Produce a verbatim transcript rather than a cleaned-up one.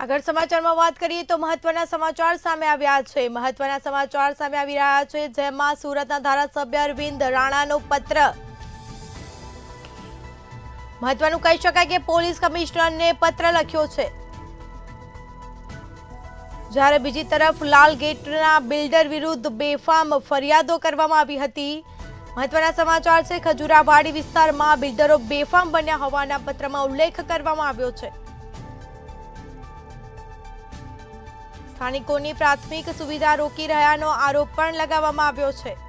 આગળ સમાચારમાં વાત કરીએ તો મહત્વના સમાચાર સામે આવ્યા છે મહત્વના સમાચાર સામે આવી રહ્યા છે જેમાં સુરતના ધારાસભ્ય અરવિંદ રાણાનો પત્ર મહત્વનું કહી શકાય કે પોલીસ કમિશનરને પત્ર લખ્યો છે જ્યારે બીજી તરફ લાલ ગેટના બિલ્ડર વિરુદ્ધ બેફામ ફરિયાદો કરવામાં આવી હતી। મહત્વના સમાચાર છે ખજુરાવાડી વિસ્તારમાં બિલ્ડરો બેફામ બન્યા હોવાના પત્રમાં ઉલ્લેખ કરવામાં આવ્યો છે। સ્થાનિકોની પ્રાથમિક સુવિધા રોકી રહ્યાનો આરોપ પણ લગાવવામાં આવ્યો છે।